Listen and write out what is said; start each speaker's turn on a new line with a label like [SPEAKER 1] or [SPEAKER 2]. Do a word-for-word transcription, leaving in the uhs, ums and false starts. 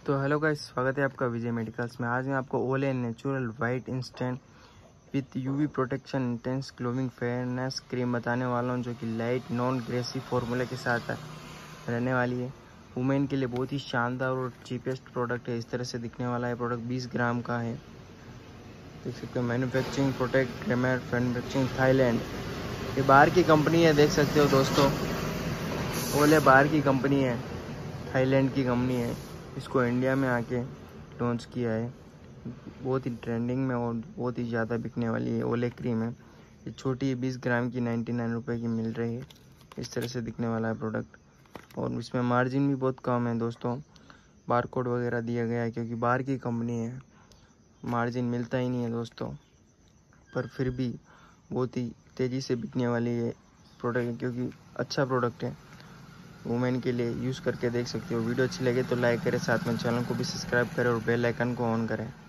[SPEAKER 1] तो hello guys, स्वागत है आपका विजय मेडिकल्स में। आज मैं आपको Olay natural white instant with UV protection intense glowing fairness cream बताने वाला हूँ, जो कि लाइट नॉन ग्रेसी फार्मूले के साथ रहने वाली है। वुमेन के लिए बहुत ही शानदार और चीपेस्ट प्रोडक्ट है। इस तरह से दिखने वाला है। प्रोडक्ट बीस ग्राम का है। देख सकते हो, मैन्युफैक्चरिंग प्रोटेक्ट क्रेमर मैन्युफैक्चरिंग थाईलैंड। ये बाहर की कंपनी है, देख सकते हो दोस्तों। ओले बाहर की कंपनी है, थाईलैंड की कंपनी है। इसको इंडिया में आके लॉन्च किया है। बहुत ही ट्रेंडिंग में और बहुत ही ज़्यादा बिकने वाली है ओले क्रीम है। ये छोटी बीस ग्राम की नाइन्टी नाइन रुपये की मिल रही है। इस तरह से दिखने वाला है प्रोडक्ट, और इसमें मार्जिन भी बहुत कम है दोस्तों। बारकोड वगैरह दिया गया है, क्योंकि बाहर की कंपनी है, मार्जिन मिलता ही नहीं है दोस्तों। पर फिर भी बहुत ही तेज़ी से बिकने वाली ये प्रोडक्ट है, क्योंकि अच्छा प्रोडक्ट है। वुमेन के लिए यूज़ करके देख सकते हो। वीडियो अच्छी लगे तो लाइक करें, साथ में चैनल को भी सब्सक्राइब करें और बेल आइकन को ऑन करें।